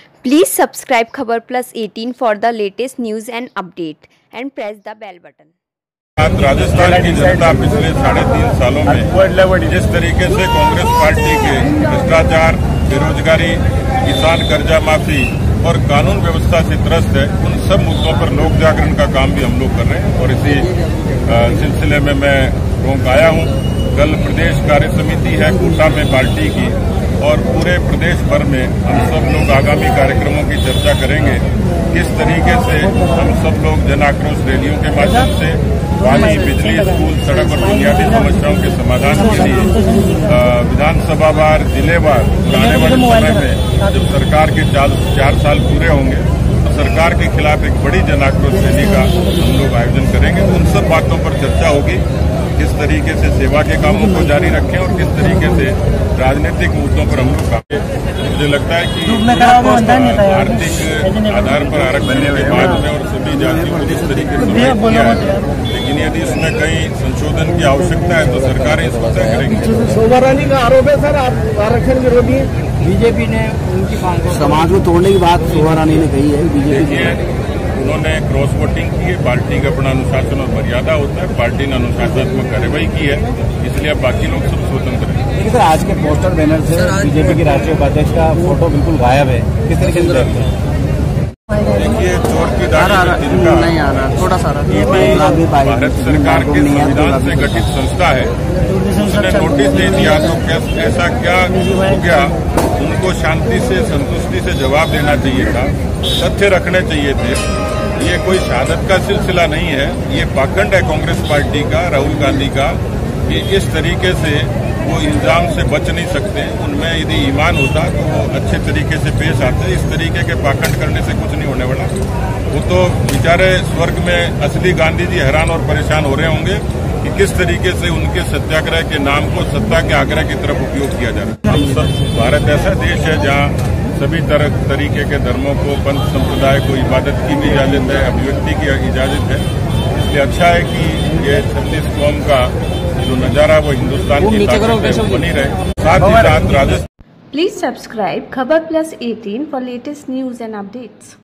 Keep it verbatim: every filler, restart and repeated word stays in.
Please subscribe Khabar Plus eighteen for the latest news and update and press the bell button. Rajasthan की जनता पिछले साढ़े तीन सालों में जिस तरीके से कांग्रेस पार्टी के भ्रष्टाचार, बेरोजगारी, किसान कर्जा माफी और कानून व्यवस्था से त्रस्त है, उन सब मुद्दों पर लोक जागरण का काम भी हम लोग कर रहे हैं। और इसी सिलसिले में मैं रोक आया हूं। कल प्रदेश कार्य समिति है कोटा में पार्टी की, और पूरे प्रदेश भर में हम सब लोग आगामी कार्यक्रमों की चर्चा करेंगे। किस तरीके से हम सब लोग जन आक्रोश रैलियों के माध्यम से पानी, बिजली, स्कूल, सड़क और बुनियादी समस्याओं के समाधान के लिए विधानसभा वार, जिलेवार आने वाले समय में जब सरकार के चार, चार साल पूरे होंगे तो सरकार के खिलाफ एक बड़ी जन आक्रोश रैली का हम लोग आयोजन करेंगे। उन सब बातों पर चर्चा होगी, किस तरीके से सेवा के कामों को जारी रखें और किस तरीके से राजनीतिक मुद्दों पर हम लोग काम। मुझे लगता है कि आर्थिक आधार पर आरक्षण के बाद में और सभी जातियों को जिस तरीके से किया है, लेकिन यदि इसमें कहीं संशोधन की आवश्यकता है तो सरकारें इस पर तय करेंगी। शोभा रानी का आरोप है सर, आप आरक्षण विरोधी हैं। बीजेपी ने उनकी मांग को समाज को तोड़ने की बात शोभा रानी ने कही है। बीजेपी उन्होंने क्रॉस वोटिंग की है। पार्टी का अपना अनुशासन और मर्यादा होता है। पार्टी ने अनुशासनात्मक कार्रवाई की है, इसलिए अब बाकी लोग सब स्वतंत्र हैं। देखिए सर, आज के पोस्टर बैनर से बीजेपी के राष्ट्रीय उपाध्यक्ष का फोटो बिल्कुल गायब है, किस तरीके से देखते हैं? देखिए, चोर की दाढ़ी तिनका नहीं आ रहा, थोड़ा सा भारत सरकार के संविधान से गठित संस्था है, उसने नोटिस दे दिया तो ऐसा क्या हो गया? उनको शांति से, संतुष्टि से जवाब देना चाहिए था, तथ्य रखने चाहिए थे। ये कोई शहादत का सिलसिला नहीं है, ये पाखंड है कांग्रेस पार्टी का, राहुल गांधी का, कि इस तरीके से वो इल्जाम से बच नहीं सकते। उनमें यदि ईमान होता तो वो अच्छे तरीके से पेश आते। इस तरीके के पाखंड करने से कुछ नहीं होने वाला। वो तो बेचारे स्वर्ग में असली गांधी जी हैरान और परेशान हो रहे होंगे कि किस तरीके से उनके सत्याग्रह के नाम को सत्ता के आग्रह की तरफ उपयोग किया जा रहा है। हम सब, भारत ऐसा देश है जहाँ सभी तरह तरीके के धर्मों को, पंथ संप्रदाय को इबादत की भी इजाजत है, अभिव्यक्ति की इजाजत है। इसलिए अच्छा है कि ये छत्तीस कौम का जो नजारा वो हिंदुस्तान की ताकत है वो बनी रहे। साथ ही साथ Rajasthan. Please subscribe Khabar Plus eighteen for latest news and updates.